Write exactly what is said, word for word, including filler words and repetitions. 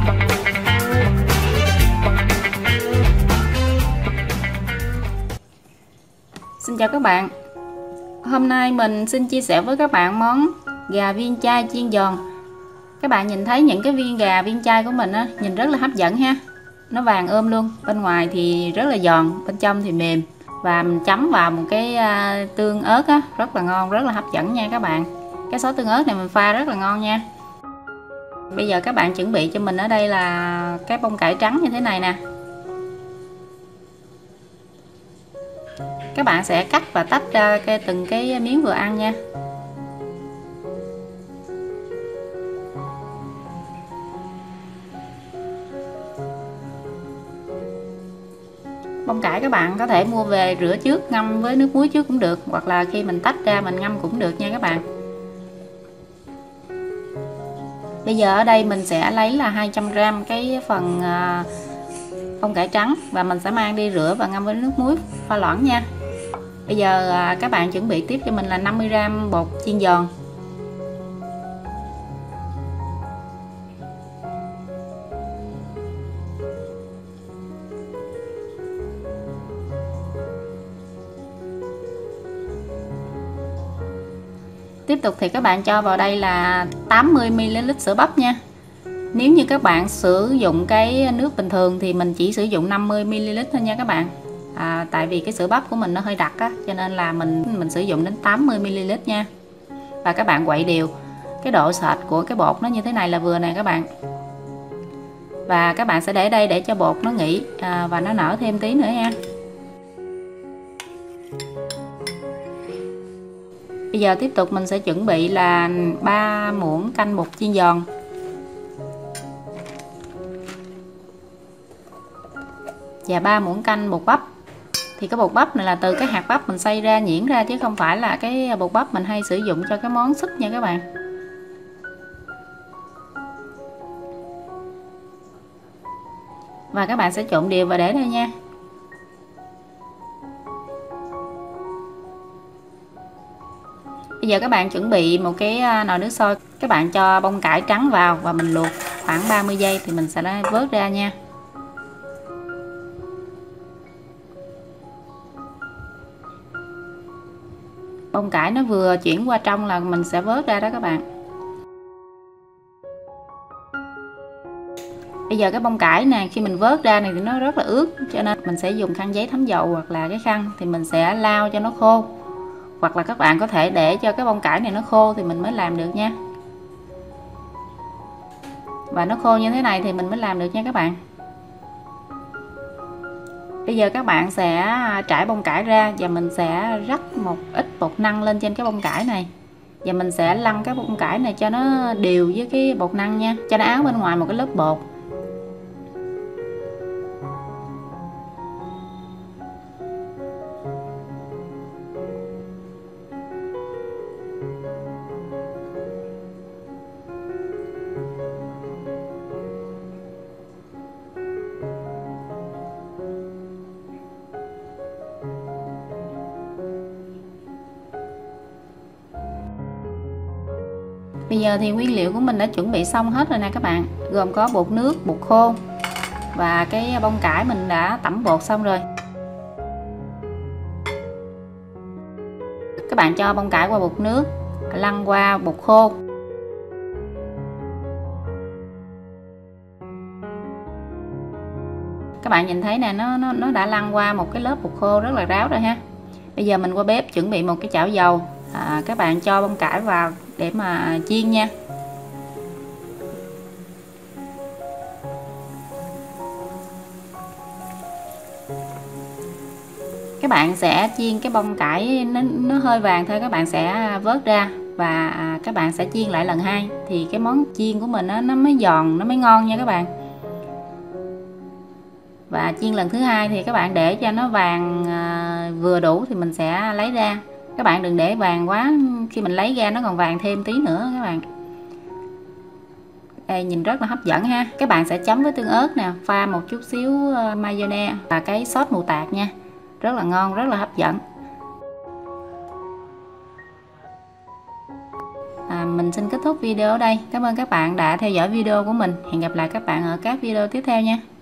Xin chào các bạn. Hôm nay mình xin chia sẻ với các bạn món gà viên chai chiên giòn. Các bạn nhìn thấy những cái viên gà viên chai của mình á, nhìn rất là hấp dẫn ha. Nó vàng ươm luôn, bên ngoài thì rất là giòn, bên trong thì mềm. Và mình chấm vào một cái tương ớt á, rất là ngon, rất là hấp dẫn nha các bạn. Cái sốt tương ớt này mình pha rất là ngon nha. Bây giờ các bạn chuẩn bị cho mình ở đây là cái bông cải trắng như thế này nè. Các bạn sẽ cắt và tách ra cái từng cái miếng vừa ăn nha. Bông cải các bạn có thể mua về rửa trước, ngâm với nước muối trước cũng được, hoặc là khi mình tách ra mình ngâm cũng được nha các bạn. Bây giờ ở đây mình sẽ lấy là hai trăm gam cái phần bông cải trắng và mình sẽ mang đi rửa và ngâm với nước muối pha loãng nha. Bây giờ các bạn chuẩn bị tiếp cho mình là năm mươi gam bột chiên giòn. Tiếp tục thì các bạn cho vào đây là tám mươi mi li lít sữa bắp nha. Nếu như các bạn sử dụng cái nước bình thường thì mình chỉ sử dụng năm mươi mi li lít thôi nha các bạn. À, tại vì cái sữa bắp của mình nó hơi đặc á, cho nên là mình mình sử dụng đến tám mươi mi li lít nha. Và các bạn quậy đều. Cái độ sệt của cái bột nó như thế này là vừa nè các bạn. Và các bạn sẽ để đây để cho bột nó nghỉ à, và nó nở thêm tí nữa nha. Bây giờ tiếp tục mình sẽ chuẩn bị là ba muỗng canh bột chiên giòn. Và ba muỗng canh bột bắp. Thì cái bột bắp này là từ cái hạt bắp mình xay ra nhuyễn ra, chứ không phải là cái bột bắp mình hay sử dụng cho cái món súp nha các bạn. Và các bạn sẽ trộn đều và để đây nha. Bây giờ các bạn chuẩn bị một cái nồi nước sôi, các bạn cho bông cải trắng vào và mình luộc khoảng ba mươi giây thì mình sẽ vớt ra nha. Bông cải nó vừa chuyển qua trong là mình sẽ vớt ra đó các bạn. Bây giờ cái bông cải nè, khi mình vớt ra này thì nó rất là ướt, cho nên mình sẽ dùng khăn giấy thấm dầu hoặc là cái khăn thì mình sẽ lau cho nó khô. Hoặc là các bạn có thể để cho cái bông cải này nó khô thì mình mới làm được nha. Và nó khô như thế này thì mình mới làm được nha các bạn. Bây giờ các bạn sẽ trải bông cải ra và mình sẽ rắc một ít bột năng lên trên cái bông cải này. Và mình sẽ lăn cái bông cải này cho nó đều với cái bột năng nha, cho nó áo bên ngoài một cái lớp bột. Bây giờ thì nguyên liệu của mình đã chuẩn bị xong hết rồi nè các bạn. Gồm có bột nước, bột khô và cái bông cải mình đã tẩm bột xong rồi. Các bạn cho bông cải qua bột nước, lăn qua bột khô. Các bạn nhìn thấy nè, nó, nó, nó đã lăn qua một cái lớp bột khô rất là ráo rồi ha. Bây giờ mình qua bếp chuẩn bị một cái chảo dầu. À, các bạn cho bông cải vào để mà chiên nha. Các bạn sẽ chiên cái bông cải nó, nó hơi vàng thôi, các bạn sẽ vớt ra và các bạn sẽ chiên lại lần hai thì cái món chiên của mình nó, nó mới giòn, nó mới ngon nha các bạn. Và chiên lần thứ hai thì các bạn để cho nó vàng à, vừa đủ thì mình sẽ lấy ra. Các bạn đừng để vàng quá, khi mình lấy ra nó còn vàng thêm tí nữa các bạn. Đây nhìn rất là hấp dẫn ha. Các bạn sẽ chấm với tương ớt nè, pha một chút xíu mayonnaise và cái sốt mù tạt nha. Rất là ngon, rất là hấp dẫn. À, mình mình xin kết thúc video ở đây. Cảm ơn các bạn đã theo dõi video của mình. Hẹn gặp lại các bạn ở các video tiếp theo nha.